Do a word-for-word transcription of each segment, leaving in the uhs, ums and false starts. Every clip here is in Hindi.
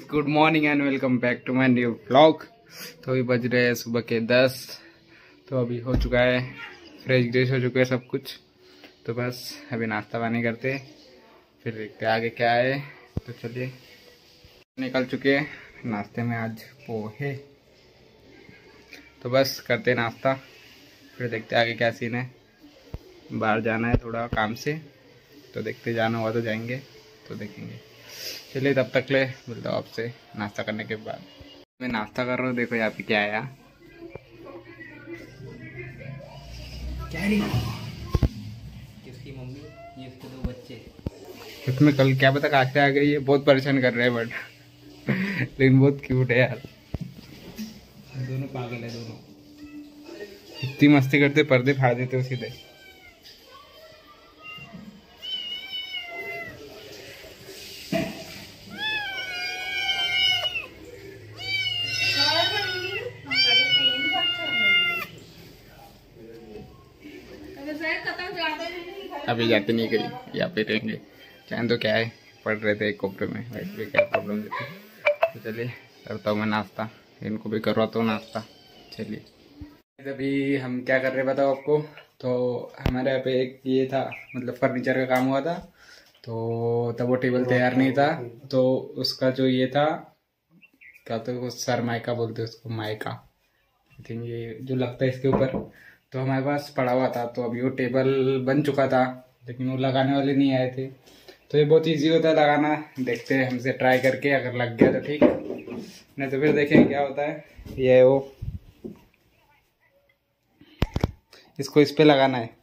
Good morning and welcome back to my new vlog. तो अभी बज रहे हैं सुबह के दस। तो अभी हो चुका है, फ्रेश ग्रेश हो चुका है सब कुछ। तो बस अभी नाश्ता पानी करते, फिर देखते आगे क्या है। तो चलिए, निकल चुके हैं नाश्ते में आज पोहे। तो बस करते नाश्ता, फिर देखते आगे क्या सीन है। बाहर जाना है थोड़ा काम से, तो देखते जाना हुआ तो जाएंगे, तो देखेंगे। चलिए तब तक ले मिलता हूँ आपसे नाश्ता करने के बाद। मैं नाश्ता कर रहा हूँ, देखो यहाँ पे क्या आया। क्या है किसकी मम्मी, ये इसके दो बच्चे। इसमें कल क्या पता कहाँ से आ गई है, बहुत परेशान कर रहे हैं बट लेकिन बहुत क्यूट है यार। दोनों पागल है दोनों, इतनी मस्ती करते पर्दे फाड़ देते हो सीधे। अभी जाते नहीं कहीं, यहाँ पे रहेंगे। चाहे तो क्या है, पढ़ रहे थे एक कोपरे में, वैसे भी क्या प्रॉब्लम थी। तो चलिए करता हूँ मैं नाश्ता, इनको भी करवाता हूँ नाश्ता। चलिए अभी हम क्या कर रहे हैं बताओ आपको। तो हमारे यहाँ पे एक ये था, मतलब फर्नीचर का काम हुआ था। तो तब वो टेबल तैयार नहीं था, तो उसका जो ये था क्या तो सर माइका बोलते उसको, माइका आई थिंक, ये जो लगता है इसके ऊपर। तो हमारे पास पड़ा हुआ था, तो अभी वो टेबल बन चुका था, लेकिन वो लगाने वाले नहीं आए थे। तो ये बहुत इजी होता है लगाना, देखते हैं हमसे ट्राई करके, अगर लग गया तो ठीक, नहीं तो फिर देखेंगे क्या होता है। ये है वो, इसको इस पे लगाना है।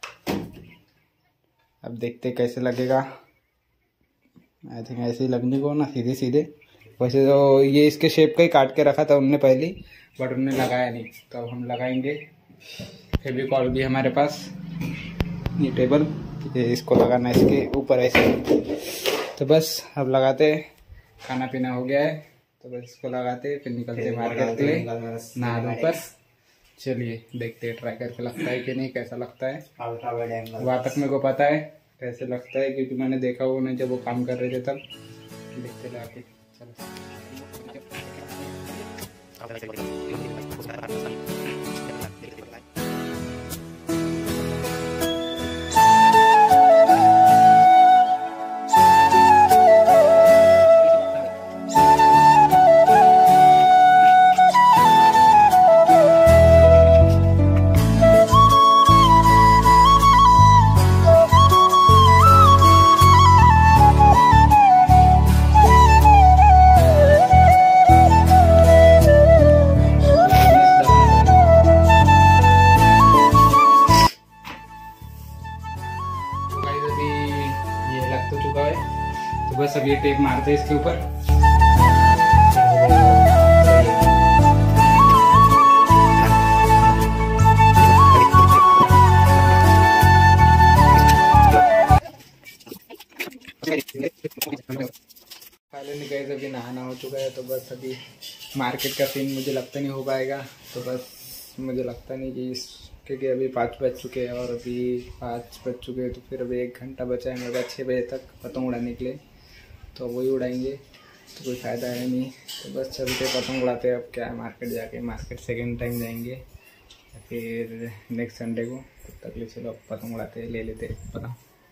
अब देखते कैसे लगेगा। आई थिंक ऐसे ही लगने को ना, सीधे सीधे। वैसे तो ये इसके शेप का ही काट के रखा था उनने पहले, बट उनने लगाया नहीं। तो अब हम लगाएंगे। फेविकॉल भी हमारे पास, ये टेबल, ये इसको लगाना है इसके ऊपर ऐसे। तो बस अब लगाते, खाना पीना हो गया है तो बस इसको लगाते, फिर निकलते मार्केट के लिए नहा धो कर। चलिए देखते हैं, ट्राई करके लगता है कि नहीं, कैसा लगता है। वहाँ तक मेरे को पता है कैसे लगता है, क्योंकि मैंने देखा वो नहीं जब वो काम कर रहे थे तब। देखते लगा के चलो। तो चुका है, तो बस अब ये टेप मारते हैं इसके ऊपर। फाइनली गाइस अभी नहाना हो चुका है, तो बस अभी मार्केट का सीन मुझे लगता नहीं हो पाएगा। तो बस मुझे लगता नहीं कि इस, क्योंकि अभी पाँच बज चुके हैं और अभी पाँच बज चुके हैं, तो फिर अभी एक घंटा बचा है मेरे पास छः बजे तक पतंग उड़ाने के लिए। तो वही उड़ाएंगे, तो कोई फ़ायदा है नहीं। तो बस चलते पतंग उड़ाते। अब क्या है, मार्केट जाके, मार्केट सेकेंड टाइम जाएंगे या फिर नेक्स्ट संडे को। तब तक ले चलो पतंग उड़ाते, ले लेते पतंग।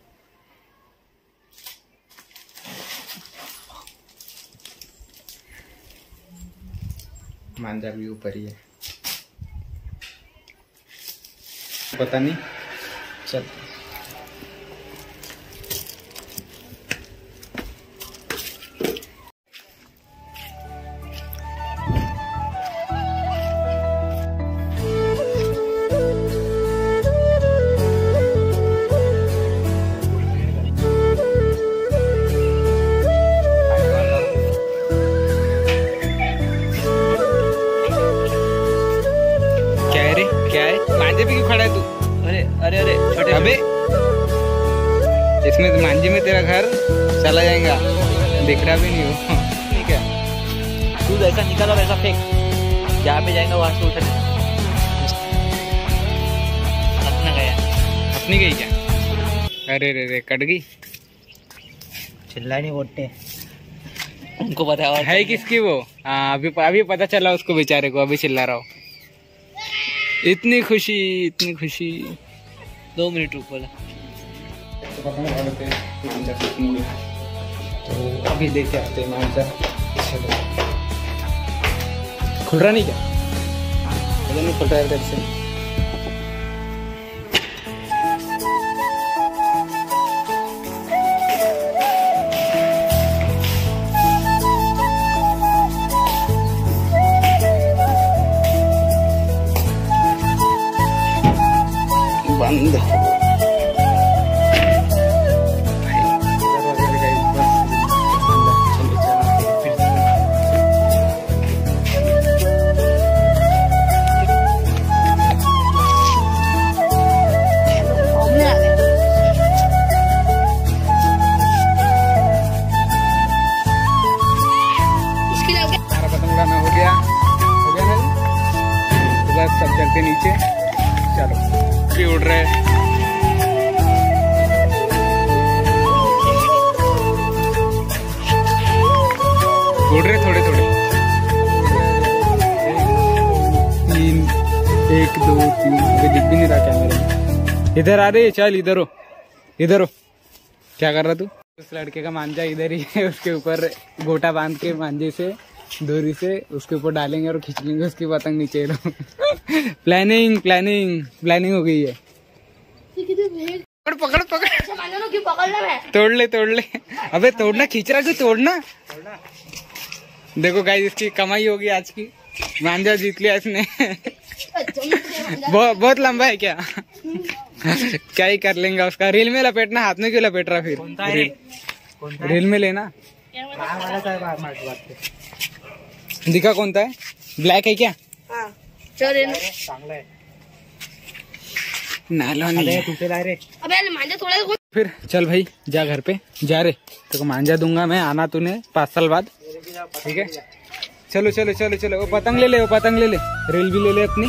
मांझा भी ऊपर ही है, पता नहीं। चल मांझे पे क्यों खड़ा है तू? अरे अरे अरे छोटे अबे इसमें तो मांझे में तेरा घर चला जाएगा, दिख रहा भी नहीं हो। ठीक है, तू जैसा निकाला वैसा फेंक, जहाँ पे जाएगा वहाँ से उठा। अपना गया, अपनी गई क्या? अरे रे रे कट गई। चिल्ला नहीं बोलते, उनको पता है। है किसकी वो? हाँ अभी अभी पता चला उसको बेचारे को, अभी चिल्ला रहा हूँ। इतनी खुशी इतनी खुशी। दो मिनट रुक बोला। तो अभी देखे आते हैं मांझा। चलो खुल रहा नहीं क्या? नहीं खुल रहा है इधर से। बंद पतंग उड़ाना हो गया हो गया ना? तो बस सब चलते नीचे। चलो भी उड़ रहे उड़ रहे थोड़े थोड़े। तीन एक दो तीन अभी दिख भी नहीं रहा कैमरे। इधर आ रही है, चल इधर हो इधर हो। क्या कर रहा तू? उस लड़के का मांझा इधर ही है, उसके ऊपर गोटा बांध के मांझे से डोरी से उसके ऊपर डालेंगे और खींच लेंगे उसकी पतंग नीचे। प्लानिंग प्लानिंग प्लानिंग हो गई है। पकड़ पकड़ पकड़ क्यों पकड़ना है? तोड़ ले तोड़ ले। अबे तोड़ना, खींच रहा क्यों? तोड़ना। देखो गाइस इसकी कमाई होगी आज की। मांझा जीत लिया इसने। बहुत बहुत लंबा है क्या? क्या ही कर लेंगे उसका। रील में लपेटना, हाथ में क्यों लपेट रहा फिर? रील, रील में लेना। दिखा कौन सा है? ब्लैक है क्या? हाँ चल नायलॉन है। अबे मांझा थोड़ा फिर चल भाई जा घर पे जा रे। तो मांझा दूंगा मैं, आना तूने पाँच साल बाद, ठीक है? चलो चलो चलो चलो। वो पतंग ले ले, वो पतंग ले ले, रील भी ले ले अपनी।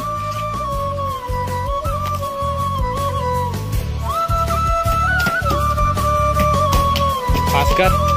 पास कर।